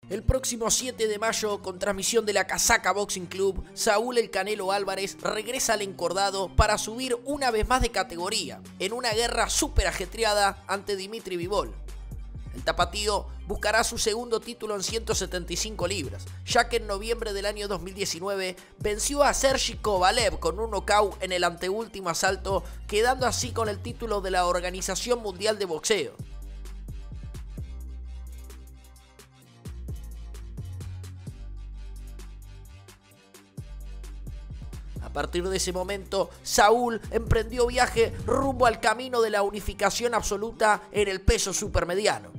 El próximo 7 de mayo, con transmisión de la Casaca Boxing Club, Saúl El Canelo Álvarez regresa al encordado para subir una vez más de categoría, en una guerra súper ajetreada ante Dimitri Bivol. El tapatío buscará su segundo título en 175 libras, ya que en noviembre del año 2019 venció a Sergi Kovalev con un nocaut en el anteúltimo asalto, quedando así con el título de la Organización Mundial de Boxeo. A partir de ese momento, Saúl emprendió viaje rumbo al camino de la unificación absoluta en el peso supermediano.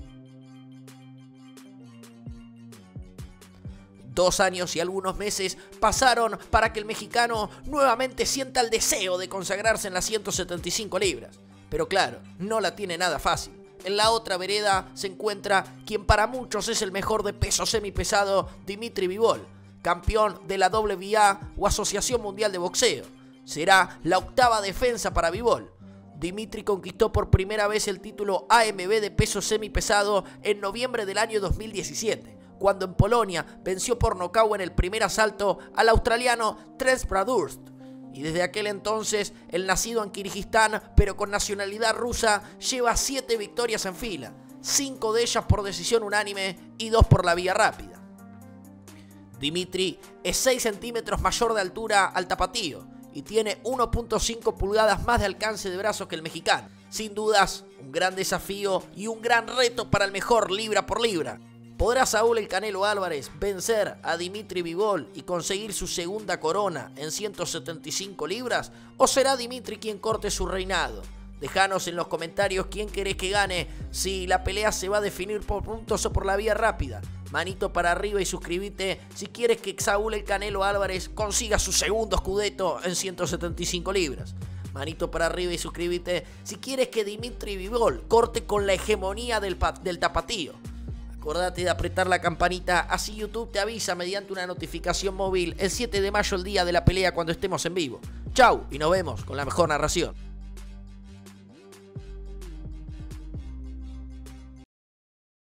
2 años y algunos meses pasaron para que el mexicano nuevamente sienta el deseo de consagrarse en las 175 libras. Pero claro, no la tiene nada fácil. En la otra vereda se encuentra quien para muchos es el mejor de peso semipesado, Dimitri Bivol, campeón de la WBA o Asociación Mundial de Boxeo. Será la 8ª defensa para Bivol. Dimitri conquistó por primera vez el título AMB de peso semipesado en noviembre del año 2017, cuando en Polonia venció por nocaut en el primer asalto al australiano Tres Bradurst. Y desde aquel entonces, el nacido en Kirguistán, pero con nacionalidad rusa, lleva 7 victorias en fila, 5 de ellas por decisión unánime y 2 por la vía rápida. Dimitri es 6 centímetros mayor de altura al tapatío y tiene 1.5 pulgadas más de alcance de brazos que el mexicano. Sin dudas, un gran desafío y un gran reto para el mejor libra por libra. ¿Podrá Saúl El Canelo Álvarez vencer a Dimitri Bivol y conseguir su segunda corona en 175 libras? ¿O será Dimitri quien corte su reinado? Déjanos en los comentarios quién querés que gane, si la pelea se va a definir por puntos o por la vía rápida. Manito para arriba y suscríbete si quieres que Saúl El Canelo Álvarez consiga su segundo scudetto en 175 libras. Manito para arriba y suscríbete si quieres que Dimitri Bivol corte con la hegemonía del tapatío. Acordate de apretar la campanita, así YouTube te avisa mediante una notificación móvil el 7 de mayo, el día de la pelea, cuando estemos en vivo. Chau y nos vemos con la mejor narración.